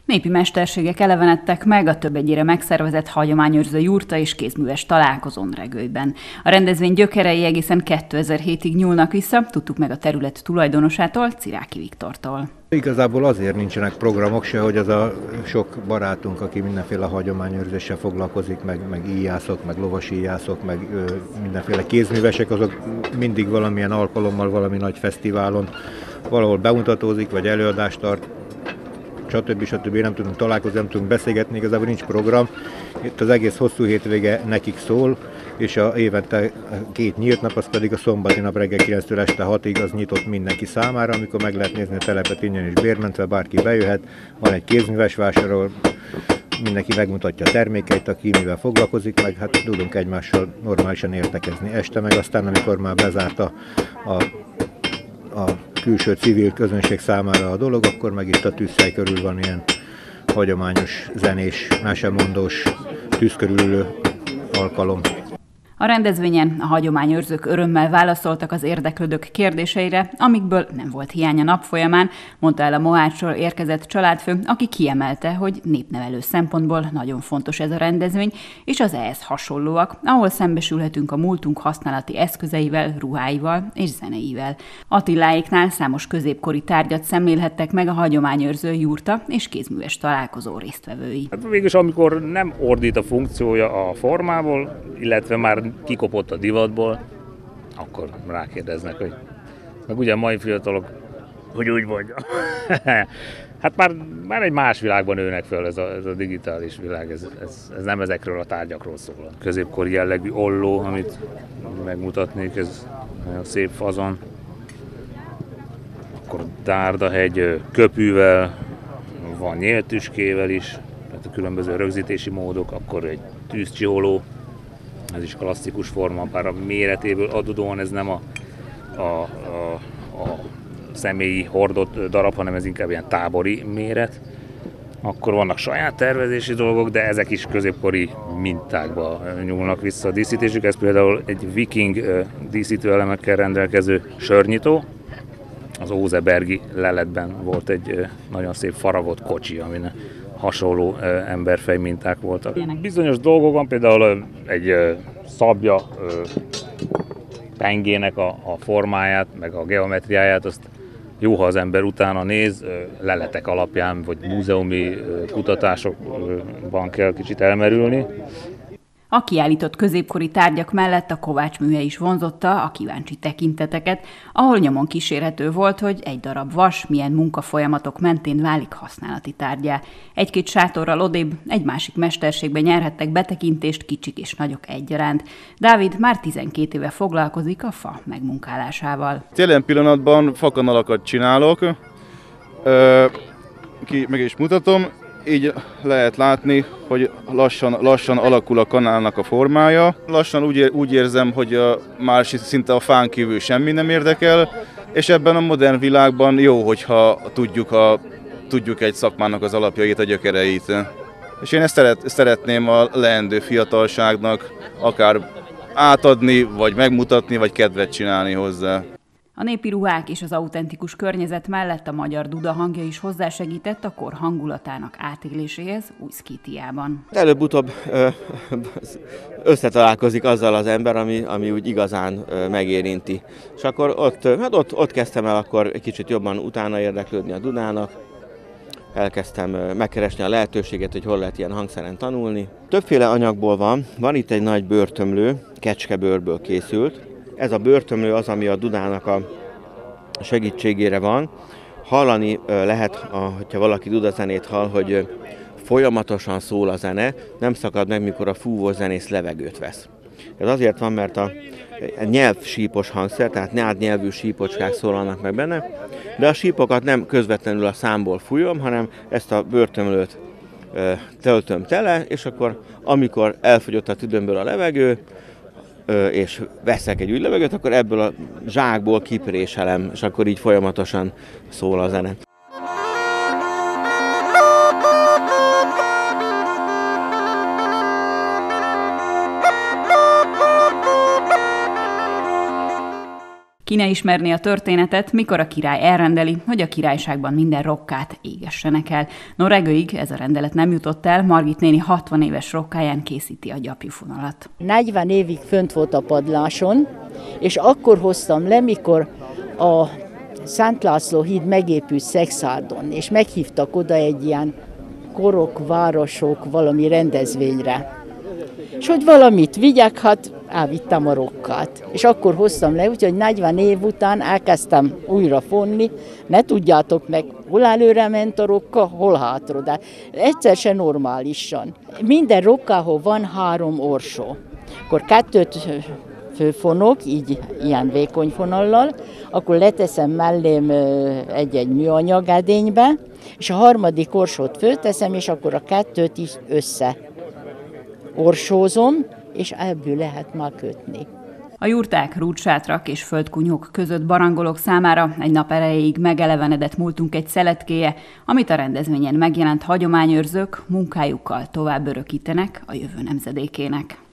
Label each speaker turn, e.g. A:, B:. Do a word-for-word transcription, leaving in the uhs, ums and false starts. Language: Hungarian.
A: Népi mesterségek elevenedtek meg a több egyére megszervezett hagyományőrző jurta és kézműves találkozón Regőben. A rendezvény gyökerei egészen kétezer-hétig nyúlnak vissza, tudtuk meg a terület tulajdonosától, Ciráki Viktortól.
B: Igazából azért nincsenek programok se, hogy az a sok barátunk, aki mindenféle hagyományőrzéssel foglalkozik, meg, meg íjászok, meg lovasíjászok, meg ö, mindenféle kézművesek, azok mindig valamilyen alkalommal, valami nagy fesztiválon valahol bemutatózik, vagy előadást tart, stb. stb. Nem tudunk találkozni, nem tudunk beszélgetni, igazából nincs program. Itt az egész hosszú hétvége nekik szól, és a évente két nyílt nap, az pedig a szombati nap reggel kilenctől este hatig, az nyitott mindenki számára, amikor meg lehet nézni a telepet ingyen és bérmentve, bárki bejöhet, van egy kézműves vásár, ahol mindenki megmutatja a termékeit, aki mivel foglalkozik, meg hát tudunk egymással normálisan értekezni. Este meg aztán, amikor már bezárt a, a, a külső civil közönség számára a dolog, akkor meg itt a tűzhely körül van ilyen hagyományos, zenés, mesemondós, tűz körülülő alkalom.
A: A rendezvényen a hagyományőrzők örömmel válaszoltak az érdeklődők kérdéseire, amikből nem volt hiány a nap folyamán, mondta el a Mohácsról érkezett családfő, aki kiemelte, hogy népnevelő szempontból nagyon fontos ez a rendezvény, és az ehhez hasonlóak, ahol szembesülhetünk a múltunk használati eszközeivel, ruháival és zeneivel. Attiláéknál számos középkori tárgyat szemlélhettek meg a hagyományőrző jurta és kézműves találkozó résztvevői.
C: Hát végülis amikor nem ordít a funkciója a formából, illetve már kikopott a divatból, akkor rákérdeznek, hogy meg ugye a mai fiatalok, hogy úgy mondja. Hát már, már egy más világban nőnek fel, ez a, ez a digitális világ, ez, ez, ez nem ezekről a tárgyakról szól. Középkori jellegű olló, amit megmutatnék, ez nagyon szép fazon. Akkor Dárdahegy köpűvel, van nyíltüskével is, tehát a különböző rögzítési módok, akkor egy tűzcsiholó, ez is klasszikus forma, bár a méretéből adódóan ez nem a, a, a, a személyi hordott darab, hanem ez inkább ilyen tábori méret. Akkor vannak saját tervezési dolgok, de ezek is középkori mintákba nyúlnak vissza a díszítésük. Ez például egy viking díszítőelemekkel rendelkező sörnyitó. Az Ózebergi leletben volt egy nagyon szép faragott kocsi, amin hasonló emberfej minták voltak. Bizonyos dolgokban például egy szabja pengének a, a formáját, meg a geometriáját, azt jó, ha az ember utána néz, leletek alapján, vagy múzeumi kutatásokban kell kicsit elmerülni.
A: A kiállított középkori tárgyak mellett a kovácsműhely is vonzotta a kíváncsi tekinteteket, ahol nyomon kísérhető volt, hogy egy darab vas milyen munkafolyamatok mentén válik használati tárgyá. Egy-két sátorral odébb egy másik mesterségbe nyerhettek betekintést kicsik és nagyok egyaránt. Dávid már tizenkét éve foglalkozik a fa megmunkálásával.
D: Jelen pillanatban fakanalakat csinálok, Ö, ki meg is mutatom. Így lehet látni, hogy lassan, lassan alakul a kanálnak a formája. Lassan úgy, ér, úgy érzem, hogy a, már szinte a fán kívül semmi nem érdekel, és ebben a modern világban jó, hogyha tudjuk, a, tudjuk egy szakmának az alapjait, a gyökereit. És én ezt szeret, szeretném a leendő fiatalságnak akár átadni, vagy megmutatni, vagy kedvet csinálni hozzá.
A: A népi ruhák és az autentikus környezet mellett a magyar duda hangja is hozzásegített a kor hangulatának átéléséhez Új-Szkítiában.
E: Előbb-utóbb összetalálkozik azzal az ember, ami, ami úgy igazán megérinti. És akkor ott, hát ott, ott kezdtem el akkor egy kicsit jobban utána érdeklődni a dudának. Elkezdtem megkeresni a lehetőséget, hogy hol lehet ilyen hangszeren tanulni. Többféle anyagból van, van itt egy nagy bőrtömlő, kecskebőrből készült. Ez a bőrtömlő az, ami a dudának a segítségére van. Hallani lehet, hogyha valaki dudazenét hall, hogy folyamatosan szól a zene, nem szakad meg, mikor a fúvó zenész levegőt vesz. Ez azért van, mert a nyelvsípos hangszer, tehát nyelvnyelvű sípocskák szólalnak meg benne, de a sípokat nem közvetlenül a számból fújom, hanem ezt a bőrtömlőt töltöm tele, és akkor amikor elfogyott a tüdőmből a levegő, és veszek egy új levegőt, akkor ebből a zsákból kipréselem, és akkor így folyamatosan szól a zene.
A: Ki ne ismerné a történetet, mikor a király elrendeli, hogy a királyságban minden rokkát égessenek el. No, regőig ez a rendelet nem jutott el, Margit néni hatvan éves rokkáján készíti a gyapjúfonalat.
F: negyven évig fönt volt a padláson, és akkor hoztam le, mikor a Szent László híd megépült Szexárdon, és meghívtak oda egy ilyen korok, városok valami rendezvényre. És hogy valamit vigyek, hát elvittem a rokkát. És akkor hoztam le, úgyhogy negyven év után elkezdtem újra fonni, ne tudjátok meg, hol előre ment a rokka, hol hátra, de egyszer se normálisan. Minden rokkához van három orsó. Akkor kettőt főfonok, így ilyen vékony fonallal, akkor leteszem mellém egy-egy műanyag edénybe, és a harmadik orsót fölteszem, és akkor a kettőt is össze orsózom, és ebből lehet már kötni.
A: A jurták, rúdsátrak és földkunyhók között barangolók számára egy nap erejéig megelevenedett múltunk egy szeletkéje, amit a rendezvényen megjelent hagyományőrzők munkájukkal tovább örökítenek a jövő nemzedékének.